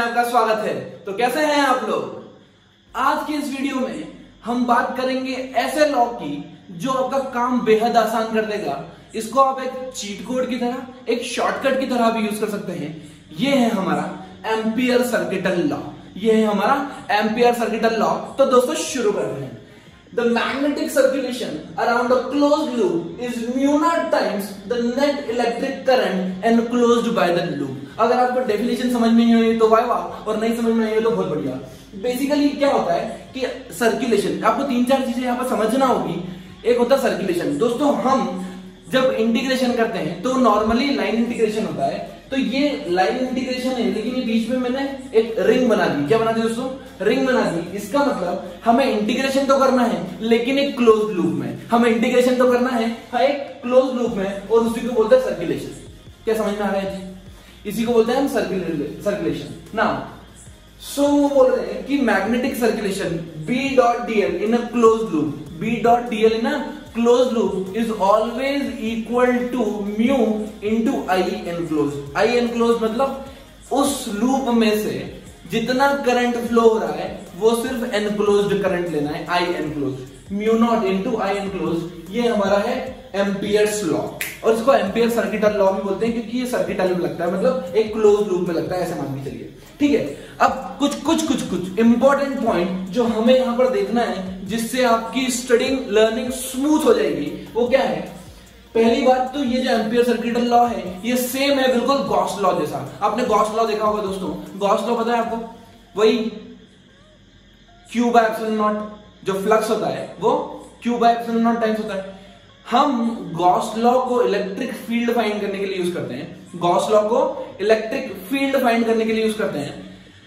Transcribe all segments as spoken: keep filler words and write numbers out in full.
आपका स्वागत है। तो कैसे हैं आप लोग? आज की इस वीडियो में हम बात करेंगे ऐसे लॉ की जो आपका काम बेहद आसान कर देगा। इसको आप एक चीट कोड की तरह, एक शॉर्टकट की तरह भी यूज कर सकते हैं। ये है हमारा एम्पियर सर्किटल लॉ। ये है हमारा एम्पियर सर्किटल लॉ। तो दोस्तों शुरू करते हैं। The magnetic circulation around a closed loop is mu naught times the net electric current enclosed by the loop. अगर आपको डेफिनेशन समझ में नहीं आई तो वाह वाह, और नहीं समझ में आई तो बहुत बढ़िया। बेसिकली क्या होता है कि सर्कुलेशन, आपको तीन चार चीजें यहाँ पर समझना होगी। एक होता है सर्कुलेशन। दोस्तों हम जब इंटीग्रेशन करते हैं तो नॉर्मली लाइन इंटीग्रेशन होता है। तो ये लाइन इंटीग्रेशन है, लेकिन ये बीच में मैंने एक रिंग बना दी। क्या बना दी दोस्तों? रिंग बना दी। इसका मतलब हमें इंटीग्रेशन तो करना है, लेकिन एक क्लोज लूप में। हमें इंटीग्रेशन तो करना है हाँ, एक क्लोज लूप में, और उसी को बोलते हैं सर्कुलेशन। क्या समझ में आ रहा है जी? इसी को बोलते हैं हम सर्कुलेशन। नाउ सो वो बोल रहे हैं कि magnetic circulation B dot DL in a close loop, B dot DL in a closed loop is always equal to mu into I enclosed. I enclosed मतलब उस लूप में से जितना करंट फ्लो हो रहा है वो सिर्फ एनक्लोज्ड करंट लेना है। I enclosed, mu naught into I enclosed। ये हमारा है एम्पियर्स लॉ, और इसको एम्पियर सर्किटल लॉ भी बोलते हैं क्योंकि ये सर्किटल में लगता है, मतलब एक क्लोज लूप में लगता है, ऐसे मान के चलिए। ठीक है, अब कुछ कुछ कुछ कुछ इंपॉर्टेंट पॉइंट जो हमें यहां पर देखना है जिससे आपकी स्टडिंग लर्निंग स्मूथ हो जाएगी, वो क्या है? पहली बात तो ये जो एम्पियर सर्किटल लॉ है ये सेम है बिल्कुल गॉस लॉ जैसा। आपने गॉस लॉ देखा होगा दोस्तों। गॉस लॉ पता है आपको? वही क्यू बाय एप्सिलॉन नॉट, जो फ्लक्स होता है वो Q by epsilon naught times होता है। हम गॉस लॉ को इलेक्ट्रिक फील्ड फाइंड करने के लिए यूज करते हैं। गॉस लॉ को इलेक्ट्रिक फील्ड फाइंड करने के लिए यूज करते हैं,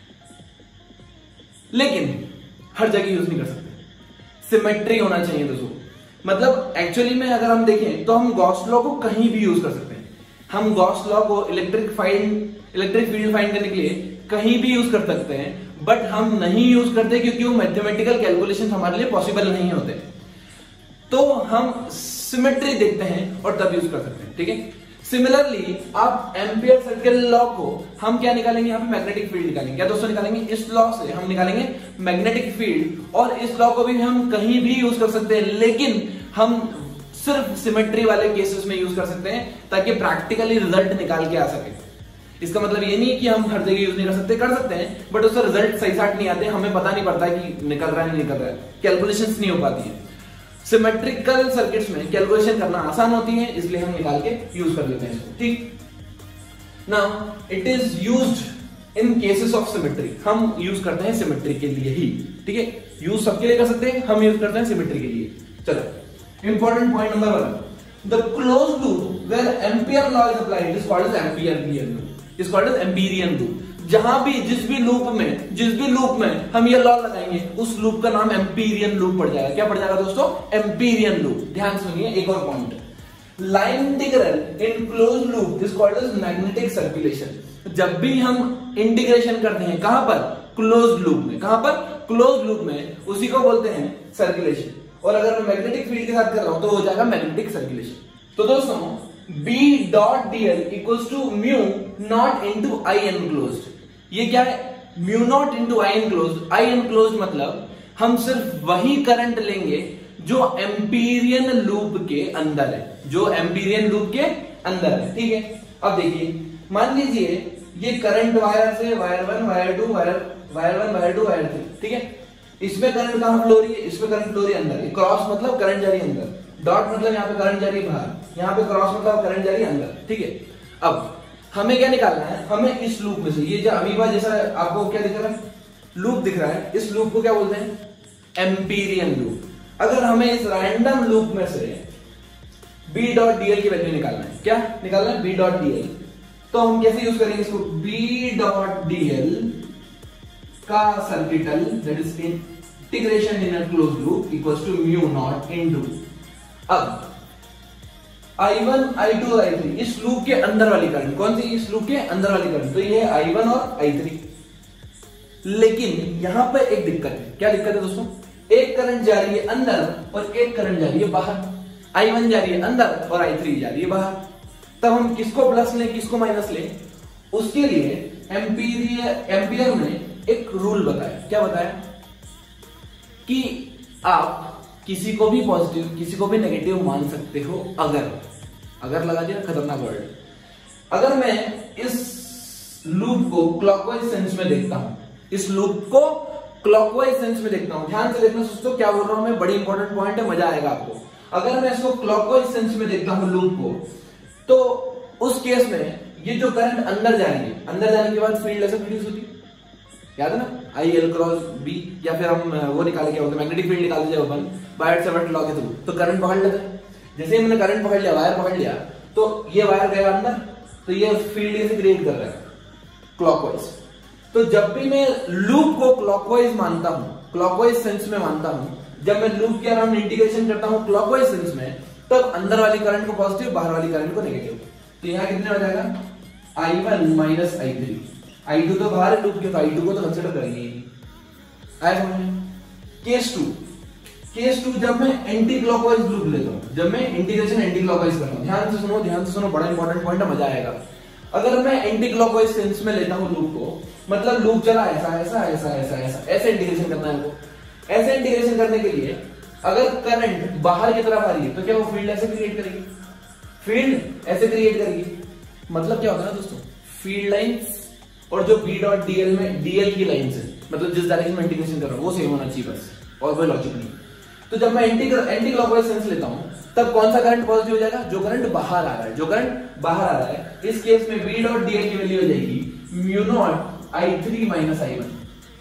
लेकिन हर जगह यूज नहीं कर सकते। सिमेट्री होना चाहिए दोस्तों। मतलब एक्चुअली में अगर हम देखें तो हम गॉस लॉ को कहीं भी यूज कर सकते हैं। हम गॉस लॉ को electric find electric field find करने के लिए कहीं भी यूज कर सकते हैं, बट हम नहीं यूज करते क्योंकि वो मैथमेटिकल कैलकुलेशन हमारे लिए पॉसिबल नहीं होते। तो हम सिमेट्री देखते हैं और तब यूज कर सकते हैं। ठीक है, सिमिलरली आप एम्पियर सर्किटल लॉ को हम क्या निकालेंगे? यहाँ पे मैग्नेटिक फील्ड निकालेंगे। क्या दोस्तों निकालेंगे? इस लॉ से हम निकालेंगे मैग्नेटिक फील्ड, और इस लॉ को भी हम कहीं भी यूज कर सकते हैं, लेकिन हम सिर्फ सिमेट्री वाले केसेस में यूज कर सकते हैं ताकि प्रैक्टिकली रिजल्ट निकाल के आ सके। इसका मतलब ये नहीं कि हम हर जगह यूज नहीं कर सकते, कर सकते हैं, बट उसका रिजल्ट सही साथ नहीं आते। हमें पता नहीं पड़ता कि निकल रहा है नहीं निकल रहा है, कैलकुलेशंस नहीं हो पाती है। सिमेट्रिकल सर्किट्स में कैलकुलेशन करना आसान होती है, इसलिए हम निकाल के यूज कर लेते हैं इसको। ठीक, now it is used in cases of symmetry. हम यूज करते हैं सिमेट्री के लिए ही। ठीक है, यूज सबके लिए कर सकते हैं, हम यूज करते हैं सिमेट्री के लिए। चलो, important point number one, the closed loop where Ampere law is applied is called as Amperian loop, is called as Amperian loop. जहां भी जिस भी लूप में जिस भी लूप में हम ये लॉ लगाएंगे उस लूप का नाम एम्पीरियन लूप पड़ जाएगा। क्या पड़ जाएगा दोस्तों? Amperian loop. ध्यान सुनिए एक और point, line integral in close loop is called as magnetic circulation. जब भी हम इंटीग्रेशन करते हैं कहां पर? क्लोज लूप में। कहां पर? क्लोज लूप में, उसी को बोलते हैं सर्कुलेशन। और अगर मैं मैग्नेटिक फील्ड के साथ कर रहा हूं तो हो जाएगा मैग्नेटिक सर्कुलेशन। तो दोस्तों B dot DL equals to mu naught into I enclosed. ये क्या है? Mu naught into I enclosed. I enclosed मतलब हम सिर्फ वही करंट लेंगे जो एम्पीरियन लूप के अंदर है, जो एम्पीरियन लूप के अंदर है। ठीक है, अब देखिए, मान लीजिए ये करंट वायर से wire one, wire two, wire wire one, wire two, wire three. ठीक है, इसमें करंट कहां फ्लो हो रही है? इसमें करंट फ्लो हो रही है अंदर। क्रॉस मतलब करंट जा रही है अंदर, डॉट मतलब यहाँ पे करंट जा रही है बाहर, यहाँ पे क्रॉस मतलब करंट जा रही है अंदर। ठीक है, अब हमें क्या निकालना है? हमें इस लूप में से, ये जो अमीबा जैसा आपको क्या दिख रहा है? लूप दिख रहा है, इस लूप को क्या बोलते हैं? Amperian loop. अगर हमें इस रैंडम लूप में से B डॉट डीएल की वैल्यू निकालना है, क्या निकालना है? B dot DL. तो हम कैसे यूज करेंगे इसको? B डॉट डीएल का circuital that is integration in a closed loop equals to mu naught into, अब I one, I two, I three, इस लूप के अंदर वाली करंट। कौन सी? इस लूप के अंदर वाली करंट। तो ये है आई वन और आई थ्री। लेकिन यहां पर एक दिक्कत है। क्या दिक्कत है दोस्तों? एक करंट जा रही है अंदर और एक करंट जा रही है बाहर। आई वन जा रही है अंदर और आई थ्री जा रही है बाहर। तब हम किसको प्लस लें, किसको माइनस लें? उसके लिए एम्पीरियर एम्पियर ने एक रूल बताया। क्या बताया कि आप किसी को भी पॉजिटिव किसी को भी नेगेटिव मान सकते हो अगर अगर लगा दिया खतरनाक वर्ड। अगर मैं इस लूप को क्लॉकवाइज सेंस में देखता हूं इस लूप को क्लॉकवाइज सेंस में देखता हूं ध्यान से देखना दोस्तों, क्या बोल रहा हूं मैं, बड़ी इंपॉर्टेंट पॉइंट है, मजा आएगा आपको। अगर मैं इसको क्लॉकवाइज सेंस में देखता हूं लूप को, तो उस केस में ये जो करंट अंदर जाएंगे, अंदर जाने के बाद फील्ड ऐसे प्रोड्यूस होती है, याद है ना, आई एल क्रॉस बी, या फिर हम वो निकाले क्या होता है, मैग्नेटिक फील्ड निकाल दिया अपन बाय सेवर्ट लॉ के थ्रू, तो करंट पकड़ लेते हैं। जैसे ही मैंने करंट पकड़ लिया, वायर पकड़ लिया, तो ये वायर गया अंदर, तो ये फील्ड ऐसे क्रिएट कर रहा है क्लॉकवाइज। तो जब भी मैं लूप को क्लॉकवाइज मानता हूं, क्लॉकवाइज सेंस में मानता हूं, जब मैं लूप के अराउंड इंटीग्रेशन करता हूं क्लॉकवाइज सेंस में, तब अंदर वाली करंट को पॉजिटिव, बाहर वाली करंट को नेगेटिव। तो यहां कितने हो जाएगा, I one minus I three, I two तो बाहर लूप के, तो आई टू को तो कंसिडर करेंगे ही। आया समझ में? केस टू केस टू जब मैं एंटी क्लॉकवाइज लूप लेता हूं, जब मैं इंटीग्रेशन एंटी क्लॉकवाइज करता हूं, ध्यान से सुनो ध्यान से सुनो, बड़ा इंपॉर्टेंट पॉइंट है, मजा आएगा। अगर मैं एंटी क्लॉकवाइज सेंस में लेता हूं लूप को, मतलब लूप चला ऐसा ऐसा ऐसा ऐसा ऐसा ऐसे इंटीग्रेशन करना है वो। ऐसे इंटीग्रेशन करने के लिए अगर करंट बाहर की तरफ आ रही है, तो क्या वो फील्ड ऐसे क्रिएट करेगी, फील्ड ऐसे क्रिएट करेगी। मतलब क्या होगा ना दोस्तों, फील्ड लाइंस और जो बी डॉट डीएल में डीएल की लाइन है, मतलब जिस डायरेक्शन में इंटीग्रेशन कर रहा हूं वो सेम होना चाहिए बस, और कोई लॉजिक नहीं। तो जब मैं एंटी एंटी क्लॉकवाइज सेंस लेता हूं, तब कौन सा करंट पॉजिटिव हो जाएगा, जो करंट बाहर आ रहा है, जो करंट बाहर आ रहा है। इस केस में बी डॉट डीएल की वैल्यू हो जाएगी mu naught I three minus I one.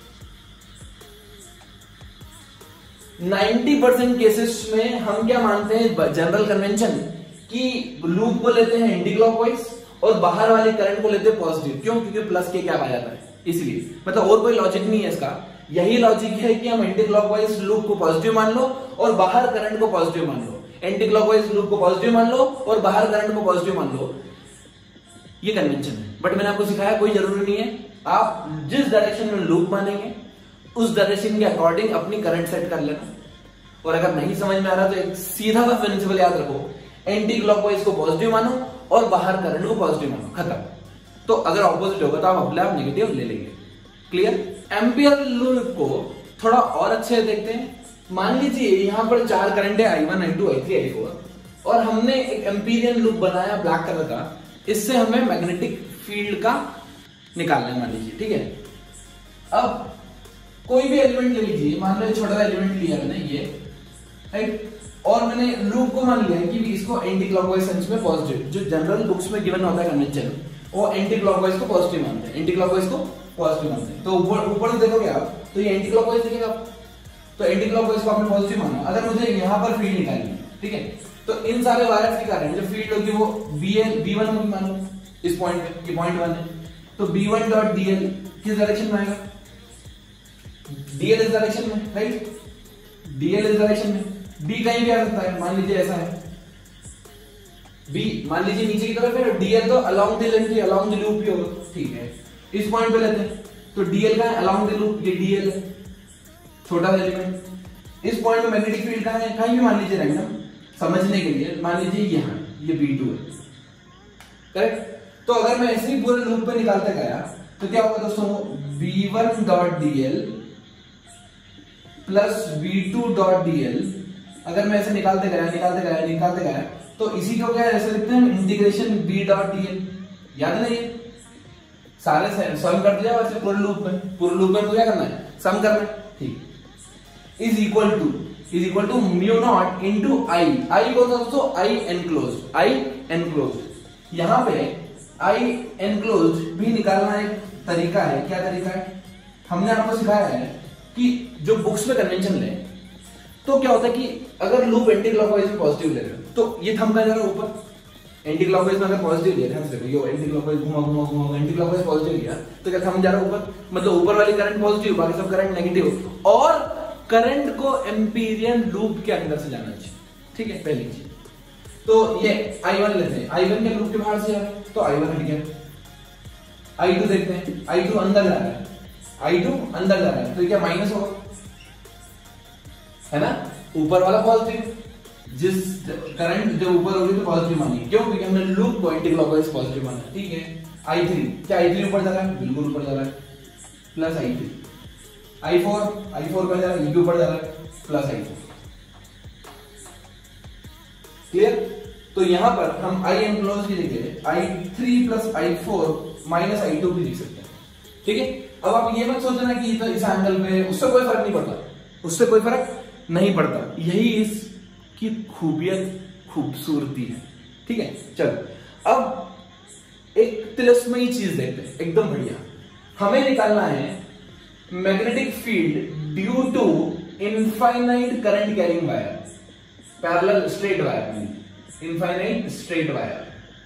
Ninety percent cases में हम क्या मानते हैं, जनरल कन्वेंशन, कि लूप को लेते हैं एंटी क्लॉकवाइज और बाहर वाली करंट को लेते हैं पॉजिटिव। क्यों? क्योंकि प्लस के क्या पाया जाता है, इसलिए। मतलब और कोई लॉजिक नहीं है इसका, यही लॉजिक है कि हम एंटी क्लॉकवाइज लूप को पॉजिटिव मान लो और बाहर करंट को पॉजिटिव मान लो, एंटी क्लॉकवाइज लूप को पॉजिटिव मान लो और बाहर करंट को पॉजिटिव मान लो। ये कन्वेंशन है, बट मैंने आपको सिखाया कोई जरूरी नहीं है, आप जिस डायरेक्शन में लूप मानेंगे उस डायरेक्शन के अकॉर्डिंग अपनी करंट सेट कर लेना। और अगर नहीं समझ में आ रहा तो एक सीधा सा प्रिंसिपल याद रखो, एंटी क्लॉकवाइज को पॉजिटिव मानो और बाहर करंट को पॉजिटिव मानो, खत्म। तो अगर ऑपोजिट होगा तो आप अपने आप नेगेटिव ले लेंगे। क्लियर? एम्पियर लूप को थोड़ा और अच्छे से देखते हैं। मान लीजिए यहां पर चार करंट है, I one, I two, I three, I four, और हमने एक एम्पीरियन लूप बनाया ब्लैक कलर का, इससे हमें मैग्नेटिक फील्ड का निकालना है, मान लीजिए, ठीक है। अब कोई भी एलिमेंट ले लीजिए, मान लो छोटा सा एलिमेंट लिया मैंने ये, राइट, और मैंने लूप को मान लिया है कि इसको एंटी क्लॉकवाइज सेंस में पॉजिटिव, जो जनरल बुक्स में गिवन होता है कन्वेंशन, वो एंटी क्लॉकवाइज को पॉजिटिव मानते हैं, एंटी क्लॉकवाइज को पॉजिटिव मानते हैं। तो ऊपर ऊपर देखोगे आप तो ये एंटी क्लॉकवाइज दिखेगा, तो एंटी क्लॉकवाइज को आपने पॉजिटिव माना। अगर मुझे यहाँ पर फील्ड निकालनी है, ठीक है, तो इन सारे वायर्स के कारण जो फील्ड होगी वो बी एल बी वन होगी, मान लो इस पॉइंट पे, ये पॉइंट वन है, तो B one dot D L किस डायरेक्शन में आएगा, डीएल इस डायरेक्शन में, राइट, डीएल इस डायरेक्शन में, डी कहीं भी आ सकता है, मान लीजिए ऐसा है, बी मान लीजिए नीचे की तरफ है, डीएल तो along the length, along the loop ही होगा, ठीक है। इस पॉइंट पे लेते हैं, तो डीएल का है अलोंग द लूप, ये डीएल है, छोटा सा एलिमेंट। इस पॉइंट में मैग्नेटिक फील्ड कहां है, कहीं भी मान लीजिए रैंडम समझने के लिए, मान लीजिए यहां ये बी टू है, करेक्ट। तो अगर मैं ऐसे ही पूरे लूप पे निकालते गया तो क्या होगा दोस्तों, B one dot DL plus B two dot DL, अगर मैं ऐसे निकालते गया निकालते गया निकालते गया तो इसी को क्या ऐसे लिखते हैं, इंटीग्रेशन बी डॉट डीएल, याद नहीं है, सारे सम कर दिया वैसे पूरे लूप में, पूरे लूप में तो क्या करना है, सम करना है, ठीक, is equal to is equal to mu naught into I, I कौन सा दोस्तों, आई एनक्लोज, आई एनक्लोज। यहां पे आई एनक्लोज भी निकालना एक तरीका है, क्या तरीका है, हमने आपको सिखाया है कि जो बुक्स में कन्वेंशन ले, तो क्या होता है कि अगर लूप एंटी क्लॉकवाइज में पॉजिटिव ले रहे हो तो ये थम का जा रहा है ऊपर, एंटी क्लॉकवाइज में अगर पॉजिटिव लिया, ध्यान से देखो, ये एंटी क्लॉकवाइज घुमा घुमा घुमा एंटी क्लॉकवाइज पॉजिटिव लिया तो क्या थम जा रहा है ऊपर, मतलब ऊपर वाली करंट पॉजिटिव, बाकी सब करंट नेगेटिव, और करंट को एम्पीरियन लूप के अंदर से जाना चाहिए, ठीक है, पहली चीज। तो ये आई वन लेते हैं, आई वन के लूप के बाहर से जा रहा है तो आई वन हट गया। आई टू देखते हैं, आई टू अंदर जा रहा है, आई टू अंदर जा रहा है तो क्या माइनस होगा, है ना, ऊपर वाला पॉजिटिव, जिस करंट जो ऊपर होगी तो पॉजिटिव मानिए, क्यों, क्योंकि हमने लूप को एंटी क्लॉकवाइज पॉजिटिव माना, ठीक है। आई थ्री, क्या आई थ्री ऊपर जा रहा है? बिल्कुल ऊपर जा रहा है, plus I three. I four, I four का जा रहा है, ये भी ऊपर जा रहा है, प्लस आई फोर। क्लियर? तो यहां पर हम आई एनक्लोज की जगह I three plus I four minus I two भी लिख सकते हैं। ठीक है? अब आप ये मत सोचना कि तो इस एंगल में उससे कोई फर्क नहीं पड़ता, उससे कोई फर्क नहीं पड़ता। यही इसकी खूबियत, खूबसूरती है। ठीक है? चलो अब एक तिलस्मयी चीज देखते हैं, एकदम बढ़िया। हमें निकालना है magnetic field due to infinite current carrying wire, parallel straight wire, infinite straight wire.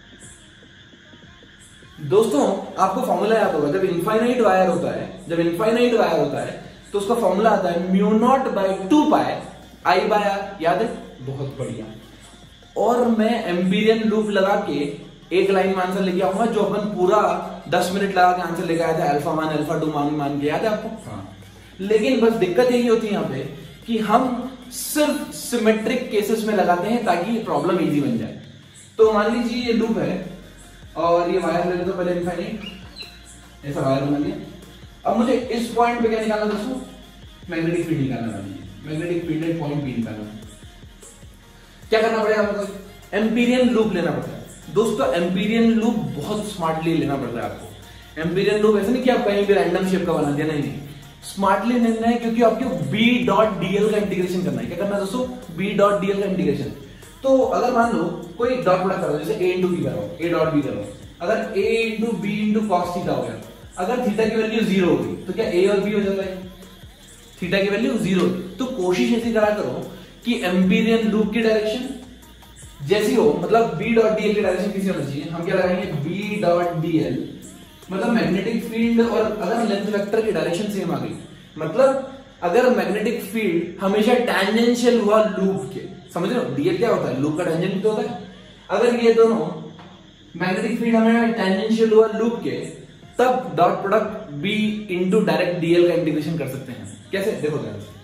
दोस्तों आपको फॉर्मूला याद होगा, जब इनफाइनाइट वायर होता है, जब इनफाइनाइट वायर होता है तो उसका फॉर्मूला आता है mu naught by two pi I by R. याद है? बहुत बढ़िया। और मैं एम्पीरियन लूप लगा के एक लाइन में आंसर लेके आऊंगा, जो अपन पूरा दस मिनट लगा के आंसर लेके आया था, अल्फा मान अल्फा टू मान मान के। याद है आपको? हाँ। लेकिन बस दिक्कत यही होती है यहाँ पे कि हम सिर्फ सिमेट्रिक केसेस में लगाते हैं ताकि प्रॉब्लम इजी बन जाए। तो मान लीजिए ये लूप है और ये वायर ले लो, पहले इनफाइनाइट ऐसा वायर बना लिया। अब मुझे इस पॉइंट पे क्या निकालना दोस्तों? मैग्नेटिक फील्ड निकालना है। Magnetic field at point B निकालना है। क्या करना पड़ेगा? मतलब एम्पीरियन लूप लेना पड़ता है दोस्तों। एम्पीरियन लूप बहुत स्मार्टली लेना पड़ता है आपको। एम्पीरियन लूप ऐसा नहीं कि आप कहीं भी रैंडम शेप का बना दिया, नहीं नहीं, स्मार्टली लेना है, क्योंकि आपको बी डॉट डीएल का इंटीग्रेशन करना है। क्या करना है दोस्तों? बी डॉट डीएल का इंटीग्रेशन। तो अगर मान लो कोई डॉट प्रोडक्ट करो, जैसे ए इंटू बी करो, ए डॉट बी करो, अगर A into B into cos theta हो गया, अगर थीटा की वैल्यू जीरो होगी तो क्या ए और बी हो जाता है? थीटा की वैल्यू जीरो। तो कोशिश ऐसी करा करो कि एम्पीरियन लूप की डायरेक्शन जैसी हो, मतलब बी डॉट डीएल की डायरेक्शन किसी होना चाहिए। हम क्या लगाएंगे? बी डॉट डीएल मतलब मैग्नेटिक फील्ड, और अगर लेंथ वेक्टर की डायरेक्शन सेम आ गई, मतलब अगर मैग्नेटिक फील्ड हमेशा टैंजेंशियल हुआ लूप के, समझ रहे हो? डीएल क्या होता है? लूप का टैंजेंट तो होता है। अगर ये दोनों मैग्नेटिक फील्ड हमें टैंजेंशियल हुआ लूप के, तब dot product B into direct DL का इंटीग्रेशन कर सकते हैं। कैसे? देखो ध्यान से।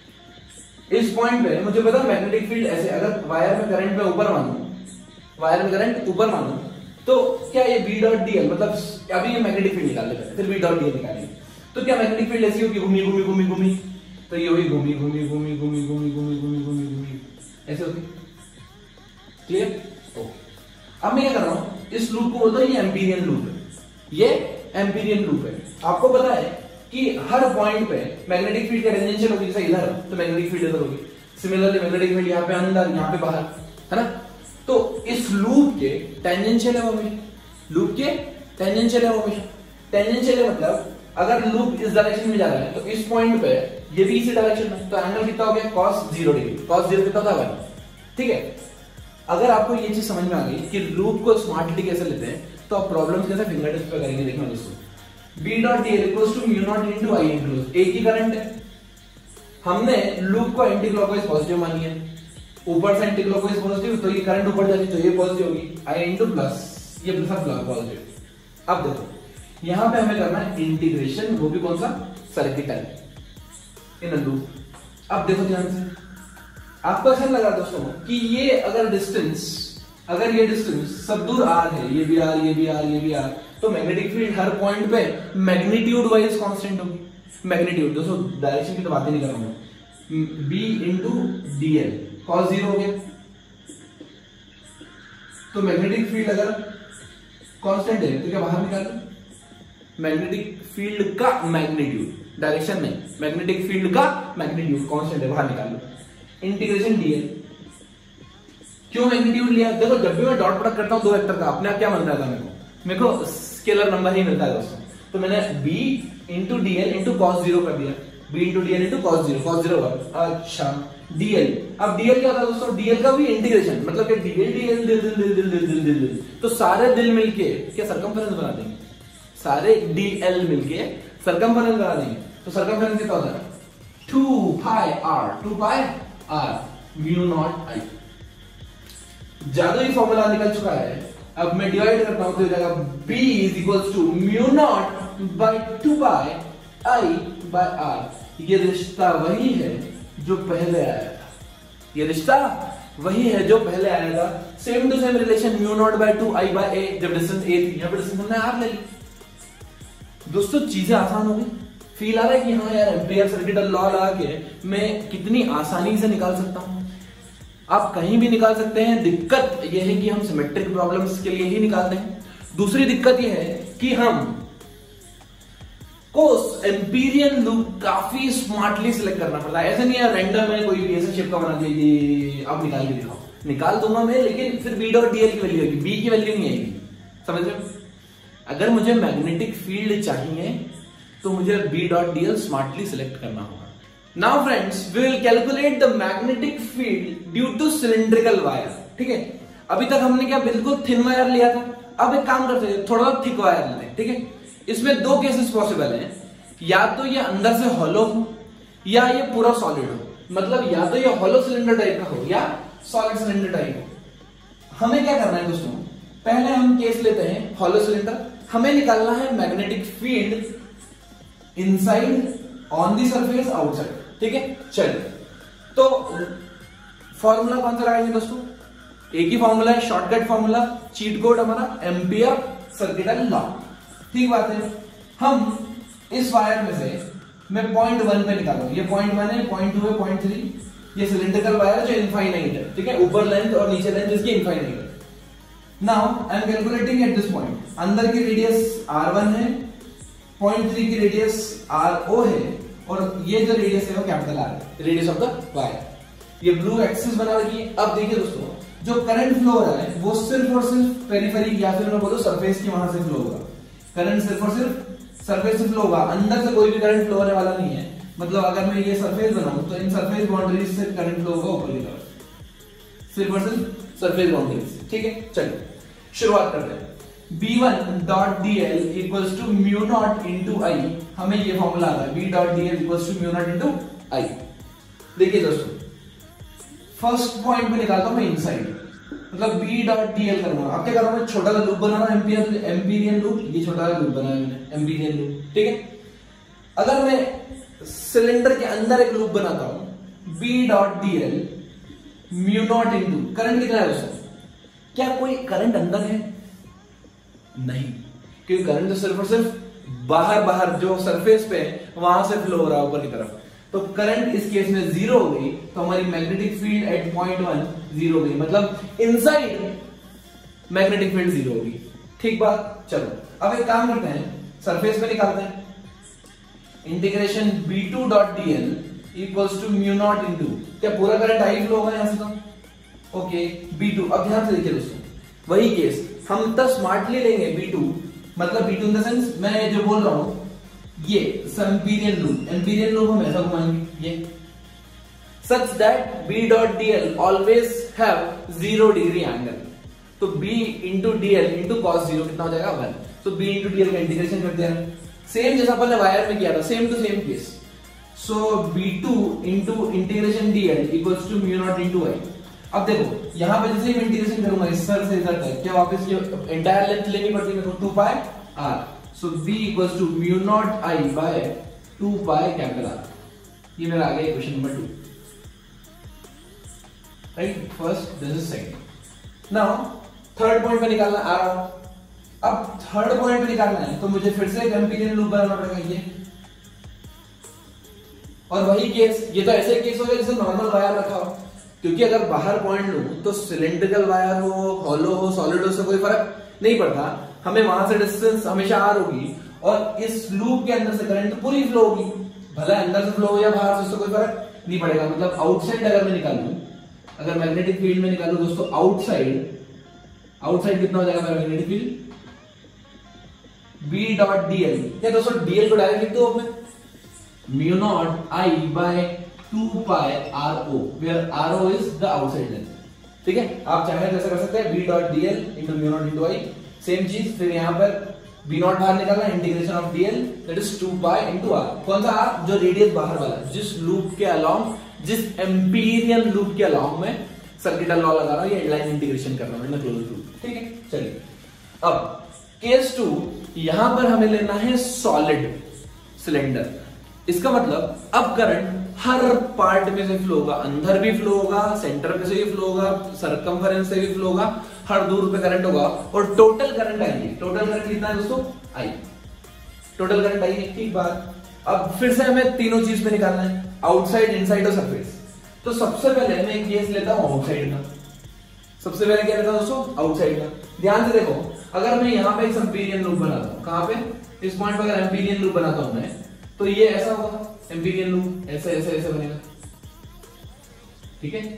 इस पॉइंट पे मुझे पता मैग्नेटिक फील्ड ऐसे, अगर वायर में करंट में ऊपर मानू, वायर में करंट ऊपर मानू, तो क्या ये बी डॉट डीएल, मतलब अभी ये मैग्नेटिक फील्ड निकाल लेते हैं, फिर बी डॉट डीएल निकालेंगे, तो क्या मैग्नेटिक फील्ड ऐसी होगी घूमी घूमी घूमी घूमी, तो ये होगी घूमी घूमी घूमी घूमी घूमी घूमी घूमी घूमी घूमी ऐसे होगी। क्लियर? ओके। अब मैं क्या कर रहा हूं, इस लूप को बोलता हूं ये एम्पीरियन लूप है, ये एम्पीरियन लूप है। आपको पता है कि हर पॉइंट पे मैग्नेटिक फील्ड का टेंजेंशियल होगी, जैसे इधर तो मैग्नेटिक फील्ड इधर होगी, सिमिलरली मैग्नेटिक फील्ड यहाँ पे अंदर, यहाँ पे बाहर, है ना? तो इस लूप के टेंजेंशियल है वो हमेशा, लूप के टेंजेंशियल है वो हमेशा। टेंजेंशियल है मतलब अगर लूप इस डायरेक्शन में जा रहा है तो इस पॉइंट पे ये भी इसी डायरेक्शन में, तो एंगल कितना हो गया? cos zero degree. cos zero कितना होता है? ठीक है। अगर आपको ये चीज समझ में आ गई कि लूप को स्मार्टली कैसे लेते हैं, तो आप प्रॉब्लम कैसे फिंगर टिप्स पे करेंगे। देखना दोस्तों, B dot D equals to mu naught into I enclose, एक ही करंट है, हमने लूप को एंटी क्लॉकवाइज पॉजिटिव मानी है, ऊपर से एंटी क्लॉकवाइज पॉजिटिव, तो ये करंट ऊपर जाएगी तो ये पॉजिटिव होगी, आई इनटू प्लस, ये प्लस प्लस पॉजिटिव। अब देखो यहां पे हमें करना है इंटीग्रेशन, वो भी कौन सा? Circuital in a loop. अब देखो ध्यान से, आपको ऐसा लगा दोस्तों कि ये अगर डिस्टेंस, अगर ये डिस्टेंस सब दूर आर है, ये भी आर, ये भी आर, ये भी आर, तो मैग्नेटिक फील्ड हर पॉइंट पे मैग्नीट्यूड वाइज कांस्टेंट होगी। मैग्नीट्यूड दोस्तों डायरेक्शन की तो बात ही नहीं कर रहा हूं, B into D L, cos zero हो गया, तो मैग्नेटिक फील्ड अगर कांस्टेंट है तो क्या बाहर निकाल, मैग्नेटिक फील्ड का मैग्नीट्यूड, डायरेक्शन नहीं, मैग्नेटिक फील्ड का मैग्नीट्यूड कांस्टेंट है, बाहर निकाल लो, इंटीग्रेशन डीएल। क्यों मैग्नीट्यूड लिया? देखो जब भी मैं डॉट प्रोडक्ट करता हूं दो वेक्टर का, अपने आप क्या मिलता था मेरे को? मेरे को स्केलर नंबर ही मिलता है दोस्तों, तो मैंने b into D L into cos zero कर दिया, b into D L into cos zero, cos zero का अच्छा dl। अब dl क्या होता है दोस्तों? dl का भी इंटीग्रेशन, मतलब कि dl dl दिल दिल दिल दिल दिल दिल दिल दिल, तो सारे दिल मिलके क्या सर्कमफेरेंस बना देंगे, सारे dl मिलके सर्कमफेरेंस बना देंगे, तो सर्कमफेरेंस कितना होता है? Two pi r, two pi r mu naught I. जादुई फॉर्मूला निकल चुका है, अब मैं डिवाइड करता हूं तो हो जाएगा b is equals to mu naught by two by I by R. ये रिश्ता वही है जो पहले आया था, ये रिश्ता वही है जो पहले आया था, same to same relation mu naught by two I by A, जब डिस्टेंस ए थी, यहाँ पर डिस्टेंस हमने आर ले ली। दोस्तों चीजें आसान हो गई, फील आ रहा है कि हाँ यार एम्पियर सर्किट लॉ लगा के मैं कितनी आसानी से निकाल सकता हूं। आप कहीं भी निकाल सकते हैं, दिक्कत यह है कि हम सिमेट्रिक प्रॉब्लम्स के लिए ही निकालते हैं। दूसरी दिक्कत यह है कि हम को एम्पीरियन लूप काफी स्मार्टली सिलेक्ट करना पड़ता है। ऐसा नहीं है रैंडम है कोई भी ऐसा शेप का बना दिया कि अब निकाल के दिखाओ, निकाल दूंगा मैं, लेकिन फिर बी डॉट डीएल की वैल्यू आएगी, बी की वैल्यू नहीं आएगी। समझ रहे हो? अगर मुझे मैग्नेटिक फील्ड चाहिए तो मुझे B dot DL smartly select करना होगा। Now friends we will calculate the magnetic field due to cylindrical wire. ठीक है, अभी तक हमने क्या बिल्कुल थिन वायर लिया था, अब एक काम करते हैं थोड़ा थिक वायर लेते हैं। ठीक है, इसमें दो केसेस पॉसिबल हैं, या तो ये अंदर से हॉलो हो या ये पूरा सॉलिड हो। मतलब या तो ये हॉलो सिलेंडर टाइप का हो या सॉलिड सिलेंडर टाइप हो। हमें क्या करना है दोस्तों, पहले हम केस लेते हैं हॉलो सिलेंडर। हमें निकालना है magnetic field inside on the surface outside. ठीक है, चलिए तो फॉर्मूला कौन सा लगाएंगे दोस्तों, एक ही फॉर्मूला है, शॉर्टकट फॉर्मूला, चीट कोड हमारा एम्पियर सर्किटल लॉ। ठीक बात है, हम इस वायर में से मैं पॉइंट वन पे निकालूंगा, ये पॉइंट वन है, पॉइंट टू है, पॉइंट थ्री, ये सिलिंड्रिकल वायर है जो इनफाइनाइट है। ठीक है, ऊपर लेंथ और नीचे लेंथ इसकी इनफाइनाइट है। Now I am calculating at this point, अंदर की रेडियस आर वन है, पॉइंट थ्री की रेडियस आर ओ है, और ये जो रेडियस है वो कैपिटल आर है, रेडियस ऑफ द वायर। ये ब्लू एक्सिस बना रखी है। अब देखिए दोस्तों, जो करंट फ्लो हो रहा है वो सिर्फ और सिर्फ पेरिफेरी या फिर मैं बोलूं सरफेस की वहां से फ्लो होगा। करंट सिर्फ और सिर्फ सरफेस से फ्लो होगा, अंदर से कोई भी करंट फ्लो होने वाला नहीं है। मतलब अगर मैं ये सरफेस बनाऊं तो इन सरफेस बाउंड्रीज से करंट फ्लो होगा ऊपर की तरफ, सिर्फ और सिर्फ सरफेस बाउंड्रीज। ठीक है, चलिए शुरुआत करते हैं। B one dot D L equals to mu naught into I, हमें ये फॉर्मूला आता है, B dot D L equals to mu naught into I. देखिए दोस्तों, फर्स्ट पॉइंट पे निकालता हूं मैं इनसाइड, मतलब बी डॉट डी एल करूंगा। अब क्या करूंगा, मैं छोटा सा लूप बनाना, एम्पियर एम्पीरियन लूप, ये छोटा सा लूप बनाया मैंने एम्पीरियन लूप। ठीक है, अगर मैं सिलेंडर के अंदर एक लूप बनाता हूं, B dot D L mu naught into, current कितना है दोस्तों, क्या कोई करंट अंदर है? नहीं, क्योंकि करंट तो सिर्फ और सिर्फ बाहर बाहर जो सरफेस पे है वहां से फ्लो हो रहा है ऊपर की तरफ। तो करंट इस केस में जीरो हो गई, तो हमारी magnetic field at point one zero हो गई, मतलब इनसाइड मैग्नेटिक फील्ड जीरो होगी। ठीक बात, चलो अब एक काम करते हैं, सरफेस पे निकालते हैं। Integration B two dot D L equals to mu naught into, क्या पूरा करंट आई फ्लो होगा यहां से तो ओके बी टू। अब ध्यान से देखिए दोस्तों, वही केस हम तब स्मार्टली लेंगे बी टू, मतलब B two in the sense मैं जो बोल रहा हूं ये एम्पीरियन लूप, एम्पीरियन लूप हम ऐसा घुमाएंगे ये, such that B dot D L always have zero degree angle. तो B into D L into cos zero कितना हो जाएगा, वन। तो बी इंटू डी एल का इंटीग्रेशन करते हैं, सेम जैसा अपन ने वायर में किया था, same to same case. So B two into integration D L equals to mu naught into I. अब देखो यहां पे जैसे मैं इंटीग्रेशन करूंगा इस सर से इधर तक, क्या वापस ये एंटायर लेंथ लेनी पड़ती है मेरे को, two pi R. So b equals to mu naught I by two pi capital R. ये मेरा आ गया equation number two, right. First this is second. Now third point पे निकालना आ रहा। अब थर्ड पॉइंट पे निकालना है तो मुझे फिर से एक एम्पीरियन लूप बनाना पड़ेगा ये, और वही केस, ये तो ऐसे केस हो गया जैसे नॉर्मल वायर रखा हो, क्योंकि अगर बाहर पॉइंट लूं तो सिलिंड्रिकल वायर हो, हॉलो हो, सॉलिड हो, से कोई फर्क नहीं पड़ता, हमें वहां से डिस्टेंस हमेशा आर होगी, और इस लूप के अंदर से करंट तो पूरी फ्लो होगी, भला अंदर से फ्लो हो या बाहर से, उससे कोई फर्क नहीं पड़ेगा। मतलब आउटसाइड अगर मैं निकालूं, अगर मैग्नेटिक फील्ड में निकालूं दोस्तों आउटसाइड, आउटसाइड कितना हो जाएगा मेरा magnetic field, B dot D L. क्या दोस्तों डीएल को डायरेक्ट लिख दो अपने, mu naught I by two pi R O, where R O is the outside length. ठीक है, आप चाहे जैसा कर सकते हैं, B dot D L into mu naught into I, same चीज। फिर यहाँ पर बी नॉट बाहर निकालना, integration of D L that is two pi into R. कौन सा आर, जो रेडियस बाहर वाला, जिस लूप के अलोंग, जिस एम्पीरियन लूप के अलोंग में सर्किटल लॉ लगा रहा हूं, ये लाइन इंटीग्रेशन कर रहा हूं इन क्लोज लूप। ठीक है, चलिए अब केस टू, यहां पर हमें लेना है सॉलिड सिलेंडर। इसका मतलब अब करंट हर पार्ट में से फ्लो होगा, अंदर भी फ्लो होगा, सेंटर में से भी फ्लो होगा, सरकमफेरेंस से भी फ्लो होगा, हर दूर पे करंट होगा और टोटल करंट आएगी। टोटल करंट कितना है दोस्तों? आई। टोटल करंट आई है, ठीक बात। अब फिर से हमें तीनों चीज पे निकालना है, आउटसाइड, इनसाइड और सरफेस। तो सबसे पहले मैं एक केस लेता हूं आउटसाइड का। सबसे पहले क्या लेता हूं दोस्तों? आउटसाइड का। ध्यान से देखो, अगर मैं यहाँ पे एक एम्पीरियन लूप बनाता हूँ, कहां पे? इस पॉइंट पर अगर एम्पीरियन लूप बनाता हूं मैं, तो ये ऐसा होगा एम्पीरियन लूप, ऐसे ऐसे ऐसे बनेगा, ठीक है।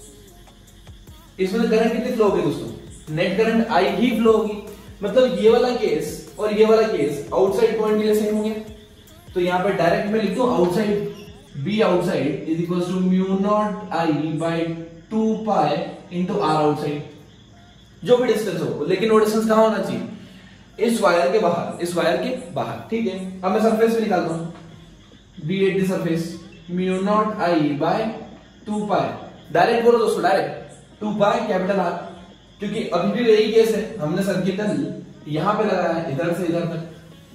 इसमें करंट कितनी फ्लो होगी दोस्तों? नेट करंट आई ही फ्लो होगी। मतलब ये वाला केस और ये वाला केस आउटसाइड पॉइंट के लिए सेम हो गया। तो यहां पे डायरेक्ट मैं लिख दूं outside, B outside is equal to mu naught I by two pi into R outside, जो भी डिस्टेंस हो, लेकिन वो डिस्टेंस कहां होना चाहिए? इस वायर के बाहर, इस वायर के बाहर, ठीक है। अब मैं सरफेस पे निकालता हूं, B at the surface mu naught I by two pi, direct बोलो दोस्तों, direct two pi capital R, क्योंकि अभी भी वही केस है, हमने सर्किटल यहां पे लगाया है, इधर से इधर तक।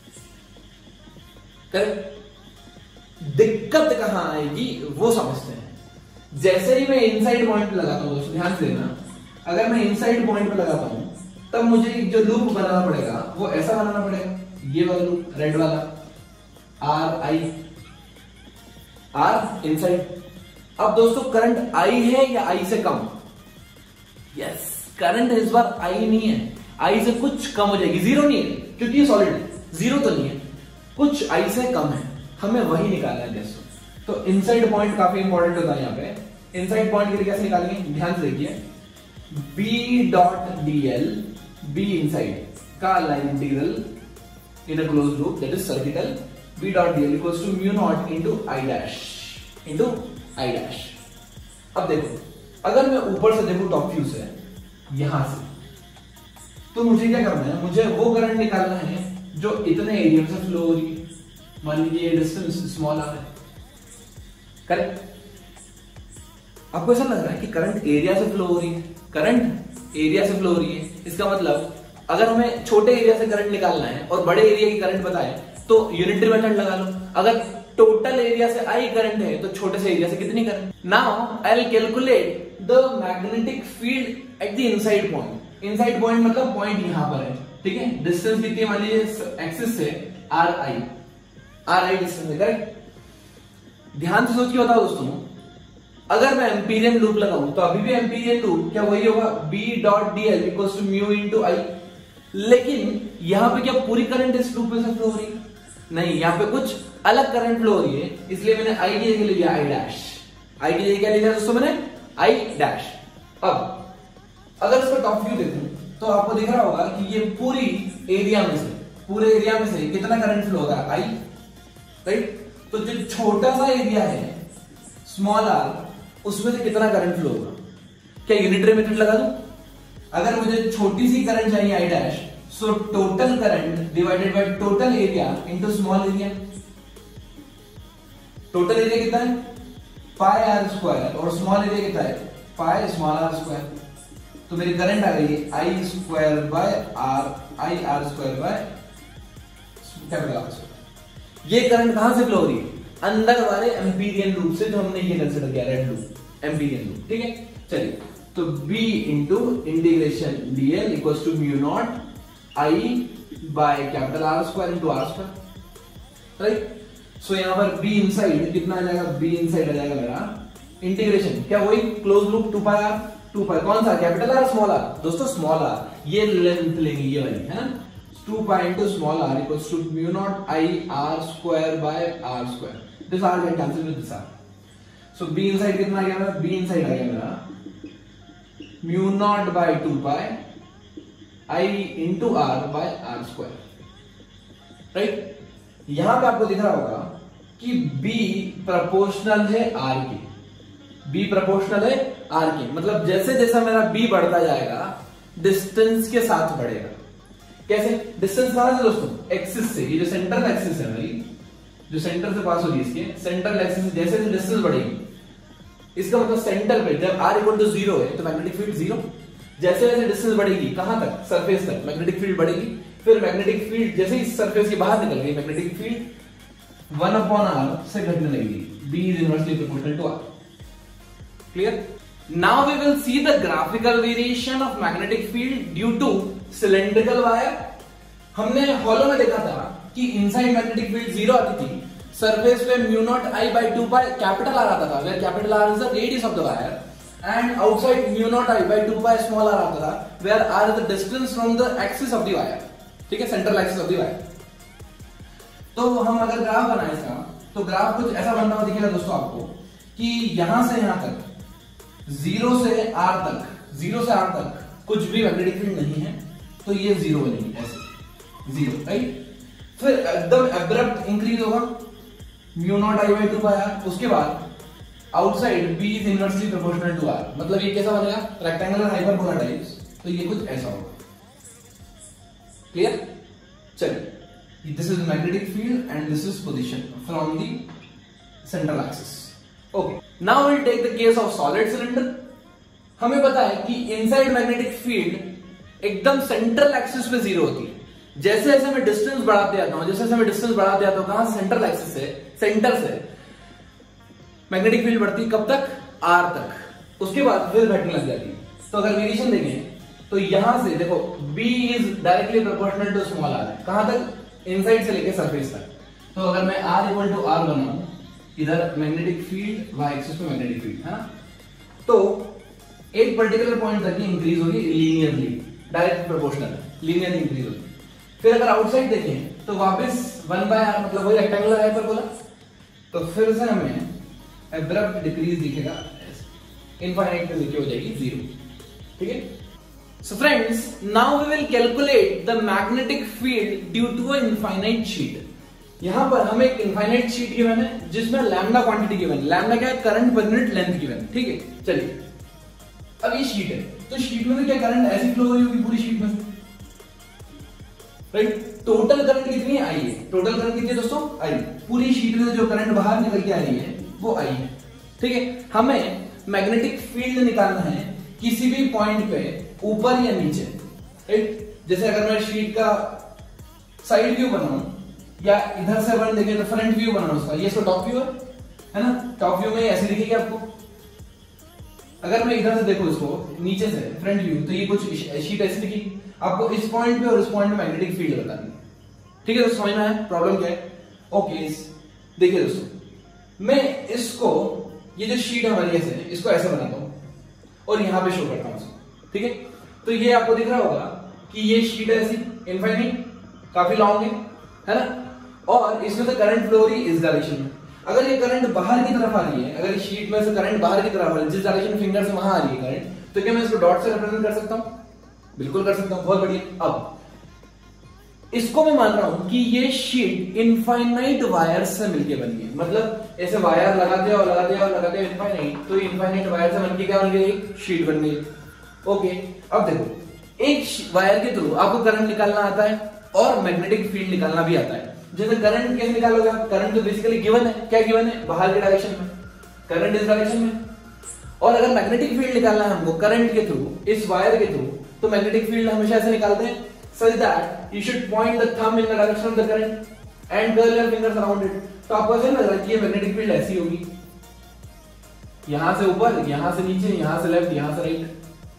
करेक्ट। दिक्कत कहां आएगी वो समझते हैं। जैसे ही मैं इनसाइड पॉइंट पे लगाता हूं दोस्तों, ध्यान से देना, अगर मैं इनसाइड पॉइंट पे लगाता हूं तब मुझे जो लूप बनाना पड़ेगा वो ऐसा बनाना पड़ेगा, ये वाला लूप, रेड वाला, आर आई, आर इनसाइड। अब दोस्तों करंट आई है या आई से कम? यस, करंट इस बार आई नहीं है, आई से कुछ कम हो जाएगी, जीरो नहीं है क्योंकि ये सॉलिड है, जीरो तो नहीं है, कुछ आई से कम है, हमें वही निकालना है दोस्तों। तो इनसाइड पॉइंट काफी इंपॉर्टेंट होता है यहाँ पे। इनसाइड पॉइंट के लिए कैसे निकालेंगे? ध्यान से देखिए, B dot D L, B inside का line integral in a close loop that is circuital, B dot D L equals to mu naught into I dash into I dash. अब देखो, अगर मैं ऊपर से देखूं टॉप व्यू से, यहां से, तो मुझे क्या करना है? मुझे वो करंट निकालना है जो इतने एरिया से फ्लो हो रही है। मान लीजिए ये डिस्टेंस स्मॉल आर है, करेक्ट। आपको ऐसा लग रहा है कि करंट एरिया से फ्लो हो रही है, करंट एरिया से फ्लो हो रही है, इसका मतलब अगर हमें छोटे एरिया से करंट निकालना है और बड़े एरिया की करंट पता है तो यूनिटरी मेथड लगा लो। अगर टोटल एरिया से आई करंट है तो छोटे से एरिया से कितनी current? Now I will calculate the magnetic field at the inside point. Inside point मतलब पॉइंट यहां पर है, ठीक है। डिस्टेंस कितनी है? मान लीजिए एक्सिस से R I, R I distance है, करेक्ट। ध्यान से सोच के बताओ दोस्तों, अगर मैं एम्पीरियन लूप लगाऊं तो अभी भी एम्पीरियन लूप क्या वही होगा, B dot D L equals to mu into I. लेकिन यहां पे क्या पूरी करंट इस लूप में से फ्लो हो रही है? नहीं, यहां पे कुछ अलग करंट फ्लो हो रही है, इसलिए मैंने आई की जगह ले लिया आई डैश। आई की जगह क्या लिया दोस्तों मैंने? I dash. अब अगर इस पर टॉप व्यू देखूं तो आपको दिख रहा होगा कि ये पूरी एरिया में से, पूरे एरिया में से कितना करंट फ्लो होगा? I, right. तो जो छोटा सा एरिया है स्मॉल आर, उसमें से कितना करंट फ्लो होगा? क्या यूनिटरी मेथड लगा दूं? अगर मुझे छोटी सी करंट चाहिए I dash, so total current divided by total area into small area. Total area कितना है? पाई आर स्क्वायर, और स्मॉल एरिया कितना है? Pi small R square. तो मेरी करंट आ गई I square by R, I R square by capital R square. ये करंट कहां से फ्लो हो रही है? अंदर वाले एम्पीरियन लूप से, जो हमने ये कंसिडर किया रेड लूप, एम्पीरियन लूप, ठीक है। चलिए, तो b into integration dl equals to mu naught I by capital R square into R square, right. So यहां पर b इनसाइड कितना आ जाएगा? b इनसाइड आ जाएगा मेरा इंटीग्रेशन, क्या वही close loop two pi R, two pi कौन सा? कैपिटल आर स्मॉल आर दोस्तों, स्मॉल आर ये लेंथ लेंगे ये वाली, है ना। Two pi into small R equals to mu naught I R square by R square. This R get cancel with this R. So b inside कितना आ गया मेरा? b इनसाइड आ गया मेरा mu naught by two pi I into R bye R square, right. यहां पे आपको दिख रहा होगा कि b प्रोपोर्शनल है r के, b प्रोपोर्शनल है r के, मतलब जैसे जैसा मेरा b बढ़ता जाएगा डिस्टेंस के साथ बढ़ेगा। कैसे? डिस्टेंस कहां से दोस्तों? एक्सिस से। ये जो सेंट्रल एक्सिस है मेरी, जो सेंटर से पास हो रही है, इसके सेंट्रल एक्सिस से जैसे जैसे डिस्टेंस बढ़ेगी, इसका मतलब सेंटर पे जब r इक्वल टू जीरो है तो मैग्नेटिक फील्ड जीरो। जैसे जैसे डिस्टेंस बढ़ेगी कहां तक? सरफेस तक, मैग्नेटिक फील्ड बढ़ेगी। फिर मैग्नेटिक फील्ड जैसे ही सरफेस के बाहर निकल गई, magnetic field one upon R से घटने लगेगी। B is inversely proportional to R. Clear? Now we will see the graphical variation of magnetic field due to cylindrical wire. हमने हॉलो में देखा था कि इनसाइड मैग्नेटिक फील्ड जीरो आती थी, सरफेस पे mu naught I by two pi capital R आता था, where capital R is the radius of the wire, and outside mu naught I by two pi small R आता था, where R is the distance from the axis of the wire. ठीक है, central axis of the wire. तो हम अगर graph बनाए इसका, तो ग्राफ कुछ ऐसा बनना हुआ दिखेगा दोस्तों आपको कि यहां से यहां तक जीरो से आर तक, जीरो से आर तक कुछ भी मैग्नेटिक फील्ड नहीं है, तो ये जीरो बनेगी, ऐसे जीरो, राइट. फिर एकदम एब्रप्ट इंक्रीज होगा mu naught I by two pi R. उसके बाद outside B is inversely proportional to R. मतलब ये कैसा बनेगा, रेक्टेंगुलर हाइपरबोला टाइप्स. तो ये कुछ ऐसा होगा. क्लियर? चलिए, this is magnetic field and this is position from the central axis. Okay, now we'll take the case of solid cylinder. हमें पता है कि इनसाइड मैग्नेटिक फील्ड एकदम सेंट्रल एक्सिस पे जीरो होती है. जैसे जैसे मैं डिस्टेंस बढ़ाते जाता हूं, जैसे जैसे मैं डिस्टेंस बढ़ाते जाता हूं, कहां से, सेंट्रल एक्सिस से, सेंटर से मैग्नेटिक फील्ड बढ़ती है कब तक, आर तक. उसके बाद फिर घटने लग जाती है. तो अगर वेरिएशन देखें तो यहां से देखो B is directly proportional to small R. कहां तक, इनसाइड से लेके सरफेस तक. तो अगर मैं R इक्वल टू आर बनाऊं, इधर मैग्नेटिक फील्ड, वाई एक्सिस पे मैग्नेटिक फील्ड है ना, तो एक पर्टिकुलर पॉइंट तक इंक्रीज होगी linearly, direct proportional, linearly increase होगी. फिर अगर आउटसाइड देखें तो वापस वन बाय आर, मतलब वही रेक्टेंगुलर हाइपरबोला. तो फिर से हमें एब्रप्ट डिक्रीज दिखेगा, इनफाइनाइट पे देखिए हो जाएगी जीरो. ठीक है. So friends, now we will calculate the magnetic field due to an infinite sheet. यहां पर हमें एक इनफाइनाइट शीट गिवन है जिसमें लैम्डा क्वांटिटी गिवन है. लैम्डा क्या है, current per unit length given है. ठीक है. चलिए, अब ये शीट है, तो शीट में से क्या करंट ऐसी फ्लो हो रही होगी पूरी शीट में से, राइट. टोटल करंट कितनी है, आई है. टोटल करंट कितनी है दोस्तों, आई. पूरी शीट में जो करंट बाहर निकल के आ रही है वो आई है. ठीक है. हमें मैग्नेटिक फील्ड निकालना है किसी भी पॉइंट पे, ऊपर या नीचे, राइट. जैसे अगर मैं शीट का साइड व्यू बनाऊं या इधर से अपन देखें तो फ्रंट व्यू बनाऊं उसका, ये इसका टॉप व्यू है ना. टॉप व्यू में ऐसे दिखेगी आपको. अगर मैं इधर से देखूं इसको नीचे से फ्रंट व्यू, तो ये कुछ शीट ऐसी दिखेगी आपको. इस पॉइंट पे और इस पॉइंट में मैग्नेटिक फील्ड बतानी है. ठीक है, तो समझ में आया प्रॉब्लम क्या है. ओके, देखिए दोस्तों, मैं इसको, ये जो शीट है हमारी ऐसे, इसको ऐसे बनाता हूं और यहां पे शो करता हूं इसको. ठीक है. तो ये आपको दिख रहा होगा कि ये शीट है ऐसी, इनफाइनाइट, काफी लॉन्ग है, है ना. और इसमें से करंट फ्लो हो रही है इस डायरेक्शन में. अगर ये करंट बाहर की तरफ आ रही है, अगर इस शीट में से करंट बाहर की तरफ आ रही है, जिस डायरेक्शन फिंगर से वहां आ रही है करंट, तो क्या मैं इसको डॉट से रिप्रेजेंट कर सकता हूं, बिल्कुल कर सकता हूं. बहुत बढ़िया. अब इसको मैं मान रहा हूं कि ये शीट इनफाइनाइट वायर से मिलके बनी है. मतलब ऐसे वायर लगाते और लगाते और लगाते इनफाइनाइट, तो इनफाइनाइट वायर से बनके क्या बन गई, एक शीट बन गई. ओके. अब देखो, एक वायर के थ्रू आपको करंट निकालना आता है और मैग्नेटिक फील्ड निकालना भी आता है. जैसे करंट कैसे निकालोगे आप, करंट तो बेसिकली गिवन है. क्या गिवन है, बाहर के डायरेक्शन में, करंट इस डायरेक्शन में. और अगर मैग्नेटिक फील्ड निकालना है हमको करंट के थ्रू, इस वायर के थ्रू, तो मैग्नेटिक फील्ड हमेशा ऐसे निकालते हैं, such that you should point the thumb in the direction of the current and curl your fingers around it. तो आपको ऐसे लग रहा है कि ये मैग्नेटिक फील्ड ऐसी होगी, यहां से ऊपर, यहां से नीचे, यहां से लेफ्ट, यहां से राइट.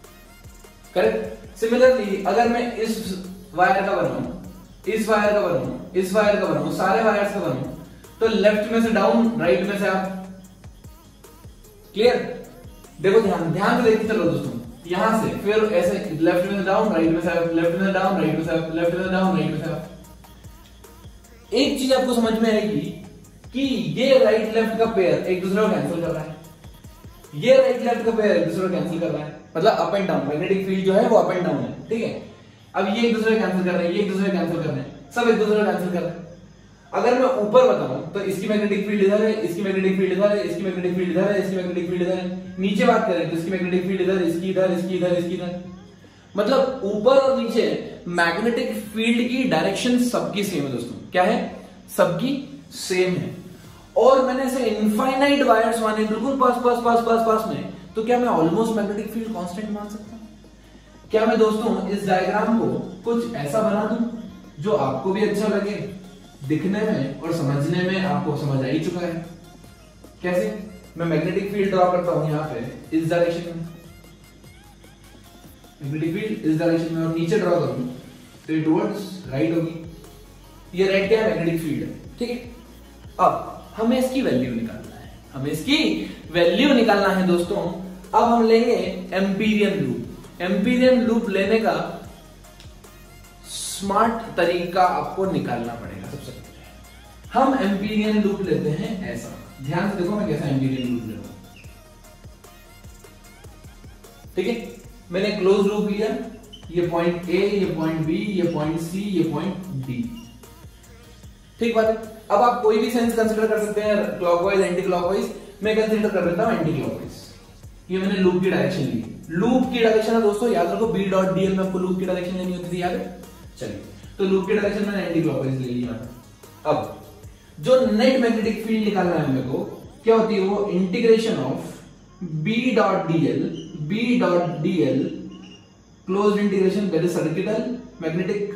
करेक्ट. सिमिलरली अगर मैं इस वायर का बनाऊं, इस वायर का बनाऊं, इस वायर का बनाऊं, सारे वायर्स का बनाऊं, तो लेफ्ट में से डाउन, राइट में से अप. क्लियर. देखो ध्यान ध्यान से देखते चलो दोस्तों. यहां से फिर ऐसे लेफ्ट में से डाउन, राइट में से अप, लेफ्ट में से डाउन, राइट में से अप, लेफ्ट में से डाउन, राइट में से अप. एक चीज आपको समझ में आएगी कि ये राइट लेफ्ट का पेयर एक दूसरे को कैंसिल कर रहा है. ये राइट लेफ्ट का पेयर एक दूसरे को कैंसिल कर रहा है. मतलब up and down, magnetic field जो है वो अप एंड डाउन है. ठीक है. अब ये एक दूसरे को कैंसिल कर रहे हैं, ये एक दूसरे को कैंसिल कर रहे हैं, सब एक दूसरे को कैंसिल कर रहे हैं. अगर मैं ऊपर बताऊं तो इसकी मैग्नेटिक फील्ड इधर है, इसकी मैग्नेटिक फील्ड इधर है, इसकी मैग्नेटिक फील्ड इधर है, इसकी मैग्नेटिक फील्ड इधर है. नीचे बात करें तो इसकी मैग्नेटिक फील्ड इधर, इसकी इधर, इसकी इधर, इसकी इधर. मतलब ऊपर और नीचे मैग्नेटिक फील्ड की डायरेक्शन सबकी सेम है दोस्तों. क्या है, सबकी सेम है. और मैंने ऐसे इनफाइनाइट वायर्स माने बिल्कुल पास पास पास पास पास में, तो क्या मैं ऑलमोस्ट मैग्नेटिक फील्ड कांस्टेंट मान सकता हूं? क्या मैं दोस्तों इस डायग्राम को कुछ ऐसा बना दूं जो आपको भी अच्छा लगे, दिखने में और समझने में आपको समझ आ ही चुका है. कैसे? मैं मैग्नेटिक फील्ड ड्रॉ करता हूं यहां पे इस डायरेक्शन में, मैग्नेटिक फील्ड इस डायरेक्शन में, और नीचे ड्रॉ करूं तो ये टुवर्ड्स राइट होगी। ये रेड क्या है? मैग्नेटिक फील्ड है, ठीक है। अब हमें इसकी वैल्यू निकालना है, हमें इसकी वैल्यू निकालना है दोस्तों। अब हम लेंगे एम्पीरियन लूप। एम्पीरियन लूप लेने का स्मार्ट तरीका आपको निकालना पड़ेगा। सबसे पहले हम एम्पीरियन लूप लेते हैं ऐसा, ध्यान से देखो मैं कैसा एम्पीरियन लूप ले रहा हूं, ठीक है। मैंने क्लोज लूप लिया, ये पॉइंट ए, ये पॉइंट बी, ये पॉइंट सी, ये पॉइंट डी, ठीक बात है। अब आप कोई भी सेंस कंसीडर कर सकते हैं, क्लॉकवाइज, एंटी क्लॉकवाइज। मैं कंसीडर कर लेता हूं एंटी क्लॉकवाइज। ये मैंने लूप की डायरेक्शन ली। लूप की डायरेक्शन है दोस्तों, याद रखो बी डॉट डी एल में आपको लूप की डायरेक्शन लेनी होती थी, याद है? चलिए, तो लूप की डायरेक्शन मैंने एंटी क्लॉकवाइज ले लिया। अब जो नेट मैग्नेटिक फील्ड निकालना है मेरे को, क्या होती है वो? Integration of B dot D L, B dot D L closed integration, that is circuital magnetic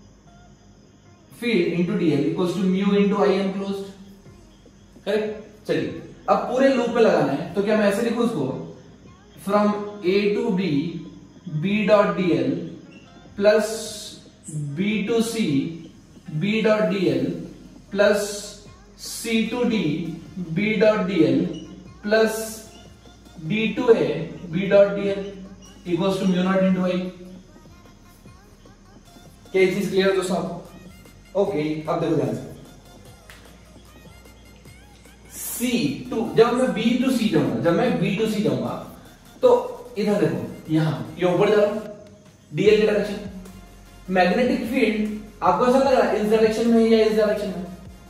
field into DL equals to mu into I enclosed, correct. चलिए, अब पूरे लूप पे लगाना है, तो क्या मैं ऐसे लिखूं उसको? From A to B, B dot D L plus B to C, B dot D L plus C to D, B dot D L plus D to A, B dot D L equals to mu naught into I. क्या ये चीज clear है दोस्तों आपको? Okay, अब देखो ध्यान से, C टू, जब मैं B टू C जाऊंगा, जब मैं B टू C जाऊंगा तो इधर देखो, यहां ये ऊपर जा रहा है डीएल की डायरेक्शन। मैग्नेटिक फील्ड आपको ऐसा लग रहा है इस डायरेक्शन में या इस डायरेक्शन में?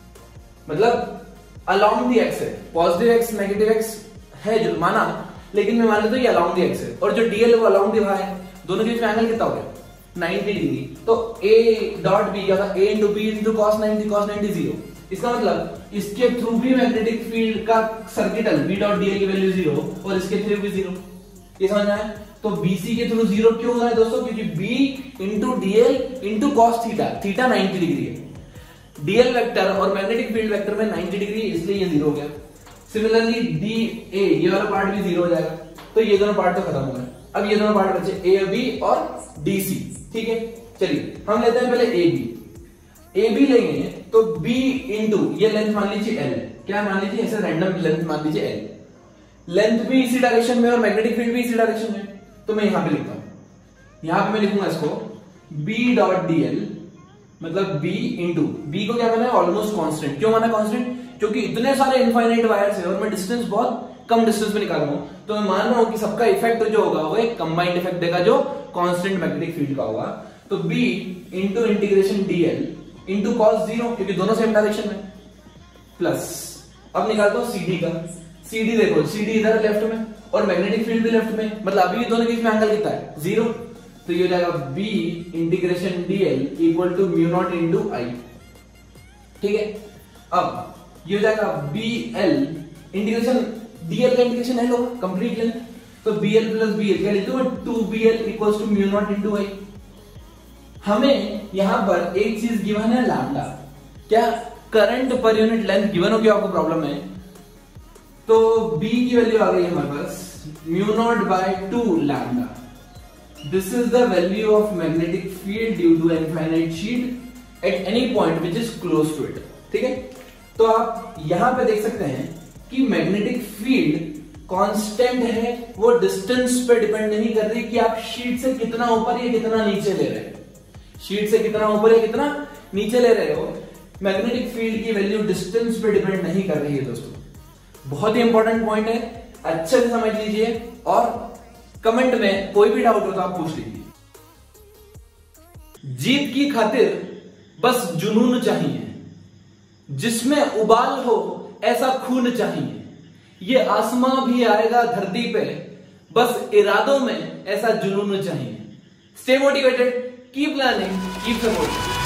मतलब अलोंग द एक्स है, पॉजिटिव एक्स नेगेटिव एक्स है जो माना, लेकिन मैं मान लेता हूं ये अलोंग द एक्स है, और जो डीएल है वो अलोंग द वाई है। दोनों के बीच में एंगल कितना हो गया? Ninety degree. तो A डॉट बी क्या था? A into B into cos ninety, cos ninety zero. इसका मतलब इसके थ्रू भी मैग्नेटिक फील्ड का सर्किटल बी डॉट डीएल की वैल्यू जीरो, और इसके थ्रू भी जीरो। ये समझ में आया? तो बीसी के थ्रू जीरो क्यों हो रहा है दोस्तों? क्योंकि B into DL into cos theta, theta ninety degree है। डीएल वेक्टर और मैग्नेटिक फील्ड वेक्टर में नाइंटी डिग्री, इसलिए ये जीरो हो गया। सिमिलरली डी ए, ये वाला पार्ट भी जीरो हो जाएगा। तो ये दोनों पार्ट तो खत्म हो गए। अब ये दोनों पार्ट बचे ए बी और डी सी, ठीक है। चलिए, हम लेते हैं पहले ए बी। ए बी लेंगे तो B इंटू ये लेंथ मान लीजिए L, क्या मान लीजिए ऐसे रैंडम लेंथ मान लीजिए L। लेंथ भी इसी डायरेक्शन में और मैग्नेटिक फील्ड भी इसी डायरेक्शन में, तो मैं यहां पे लिखता हूं, यहां पे मैं लिखूंगा इसको B डॉट डी एल, मतलब B इंटू B को क्या माना है? Almost constant. क्यों माना कांस्टेंट? क्योंकि इतने सारे इनफाइनाइट वायर्स है और मैं डिस्टेंस बहुत कम डिस्टेंस में निकाल रहा हूं, तो मैं मान रहा हूं कि सबका इफेक्ट जो होगा वो एक कंबाइंड इफेक्ट देगा जो कांस्टेंट मैग्नेटिक फील्ड का होगा। तो B into integration DL into cos zero, क्योंकि दोनों सेम डायरेक्शन में, प्लस अब निकालता हूं सीडी का। सीडी देखो, सीडी इधर लेफ्ट में और मैग्नेटिक फील्ड भी लेफ्ट में, मतलब अभी दोनों के बीच में एंगल कितना है? जीरो। तो ये हो जाएगा B integration DL equal to mu naught into I, ठीक है। अब ये हो जाएगा बी एल इंटीग्रेशन डीएल का इंटीग्रेशन एल होगा कंप्लीट लेंथ, तो bl प्लस bl क्या लिखते हो? Two B L equals to mu naught into I. हमें यहां पर एक चीज गिवन है लैम्डा, क्या current per unit length given हो, क्या आपको प्रॉब्लम है? तो b की वैल्यू आ गई हमारे पास mu naught by two lambda. This is the value of magnetic field due to infinite sheet at any point which is close to it, ठीक है। तो आप यहां पे देख सकते हैं कि मैग्नेटिक फील्ड कांस्टेंट है, वो डिस्टेंस पे डिपेंड नहीं कर रही कि आप शीट से कितना ऊपर या कितना नीचे ले रहे हो, शीट से कितना ऊपर या कितना नीचे ले रहे हो। मैग्नेटिक फील्ड की वैल्यू डिस्टेंस पे डिपेंड नहीं कर रही है दोस्तों। बहुत ही इंपॉर्टेंट पॉइंट है, अच्छे से समझ लीजिए, और कमेंट में कोई भी डाउट हो तो आप पूछ लीजिए। जीत की खातिर बस जुनून चाहिए, जिसमें उबाल हो ऐसा खून चाहिए। ये आसमां भी आएगा धरती पे, बस इरादों में ऐसा जुनून चाहिए। Stay motivated, keep learning, keep supporting.